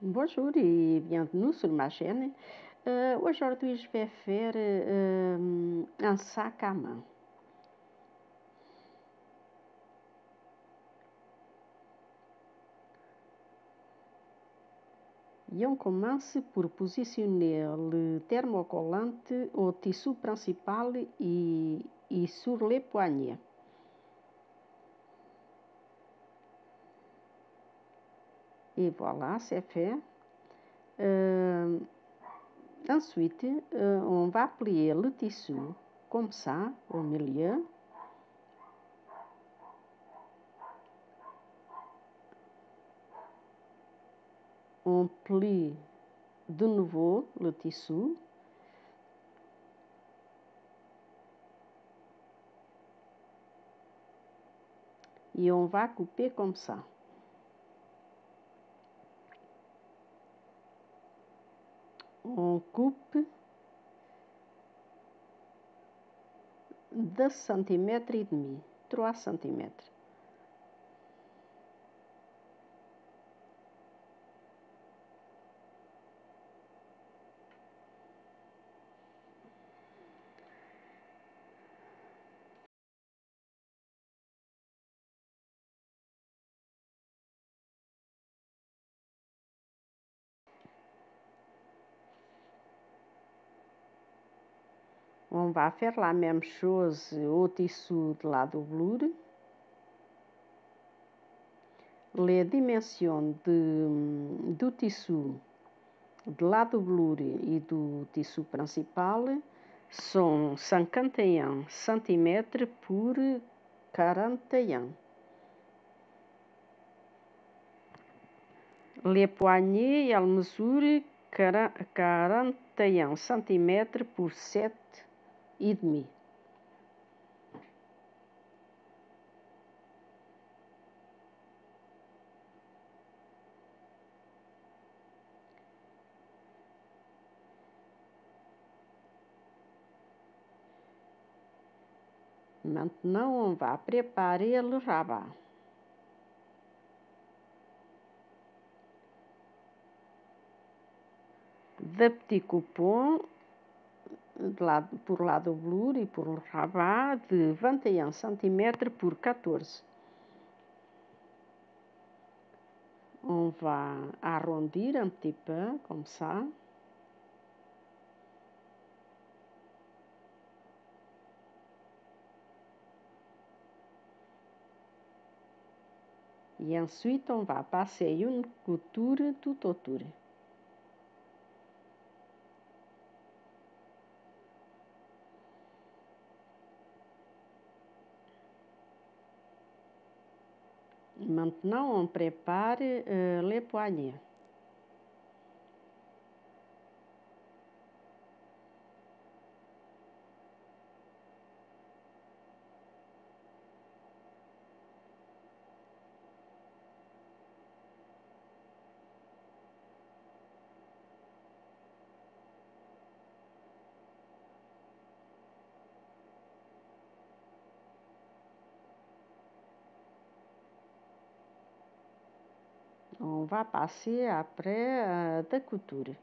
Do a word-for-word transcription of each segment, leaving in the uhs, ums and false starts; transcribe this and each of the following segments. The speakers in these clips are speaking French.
Bonjour et bienvenue sur ma chaîne. Euh, Aujourd'hui, je vais faire euh, un sac à main. Et on commence pour positionner le thermocollante au tissu principal et, et sur les poignets. Et voilà, c'est fait. Euh, ensuite, euh, on va plier le tissu comme ça, au milieu. On plie de nouveau le tissu. Et on va couper comme ça. On coupe deux centimètres et demi, trois centimètres. On va faire la même chose au tissu de la doublure. Les dimensions de, du tissu de la doublure et du tissu principal sont cinquante et un centimètres por quarante et un. Les poignets, elles mesurent quarante et un centimètres por sept e demi. Maintenant, on va préparer le rabat. Deux petits coupons pour la doublure et pour le rabat de vingt et un centimètres por quatorze. On va arrondir un petit peu, comme ça. Et ensuite, on va passer une couture tout autour. Maintenant, on prépare euh, les poignets. On va passer après euh, de couture.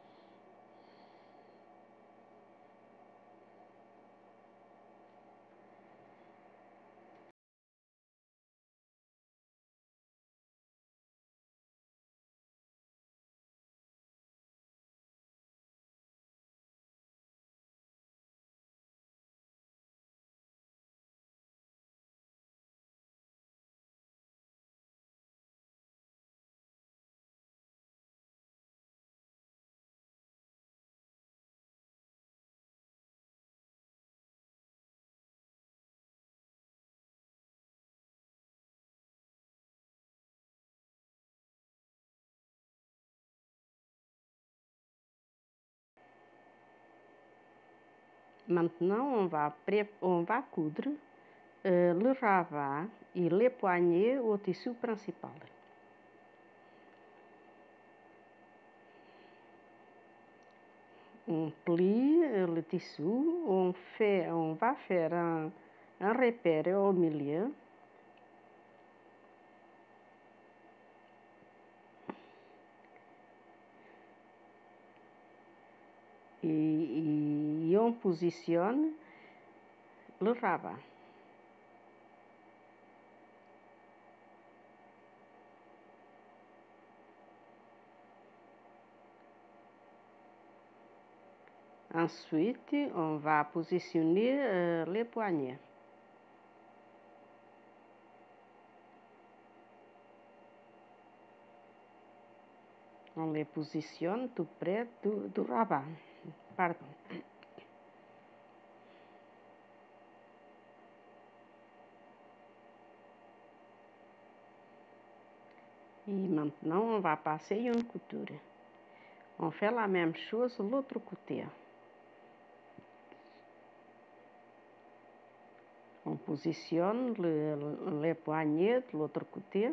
Maintenant, on va, on va coudre euh, le rabat et les poignets au tissu principal. On plie le tissu, on, fait, on va faire un, un repère au milieu. positionne le rabat. Ensuite, on va positionner euh, les poignets. On les positionne tout près du, du rabat. Pardon. Et maintenant, on va passer une couture. On fait la même chose de l'autre côté. On positionne le, les poignets de l'autre côté.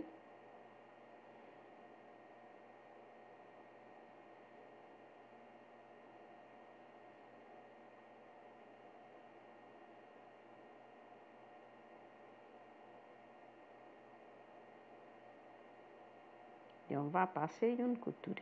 Et on va passer une couture.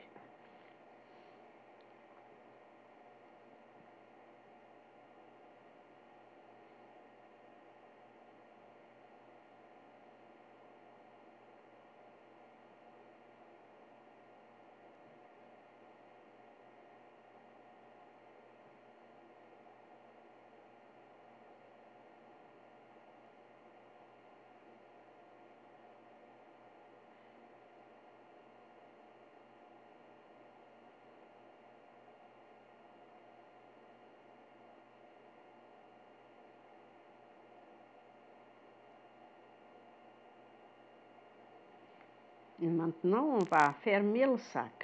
Et maintenant, on va fermer le sac.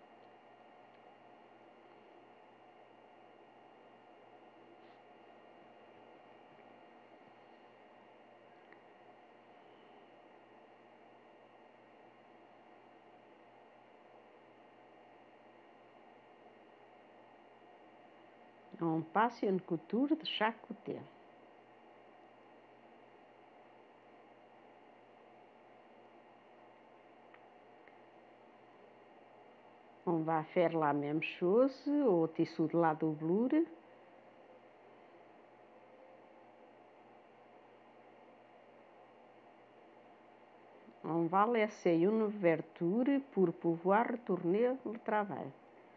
On passe une couture de chaque côté. On va faire la même chose au tissu de la doublure. On va laisser une ouverture pour pouvoir retourner le travail.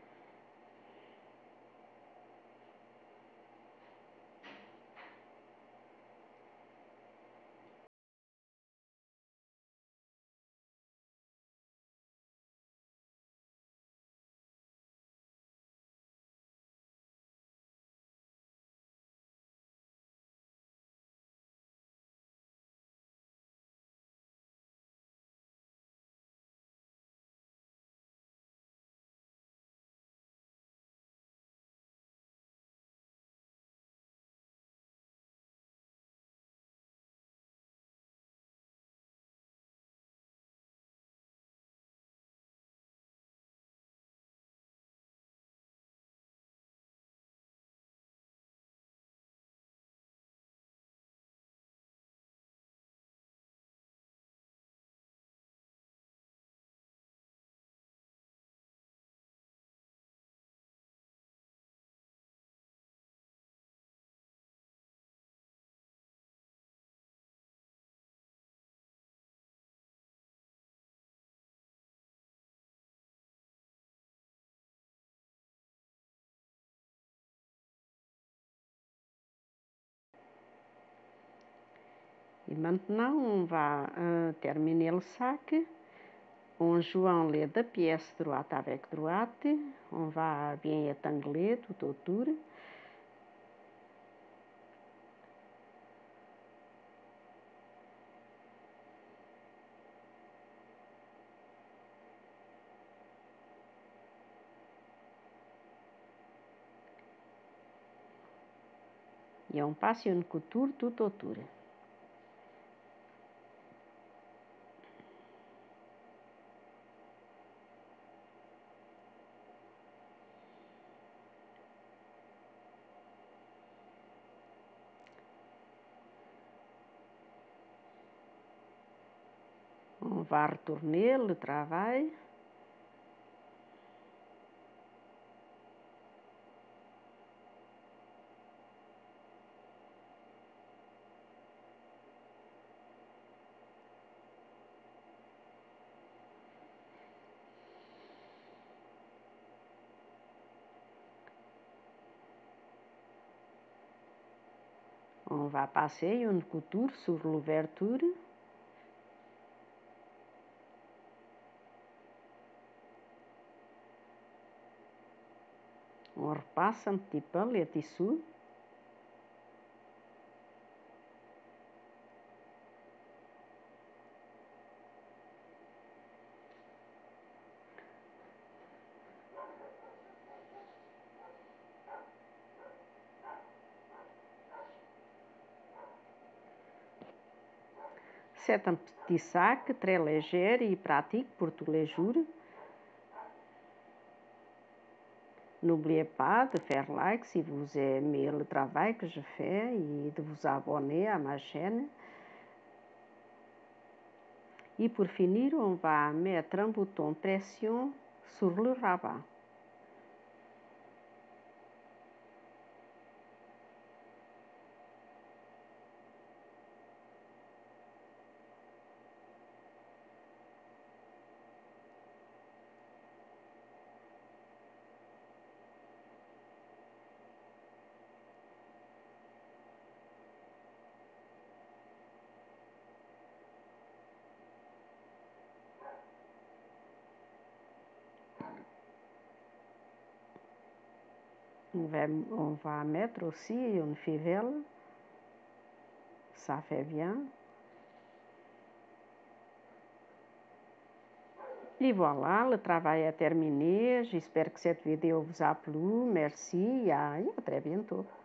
Et maintenant, on va euh, terminer le sac en jouant les deux pièces droite avec droite. On va bien étangler tout autour. Et on passe une couture tout autour. On va retourner le travail. On va passer une couture sur l'ouverture. On repasse un petit peu le tissu. C'est un petit sac très léger et pratique pour tous les jours. N'oubliez pas de faire like si vous aimez le travail que je fais et de vous abonner à ma chaîne. Et pour finir, on va mettre un bouton pression sur le rabat. On va, on va mettre aussi une fivelle. Ça fait bien. Et voilà, le travail est terminé. J'espère que cette vidéo vous a plu. Merci et à très bientôt.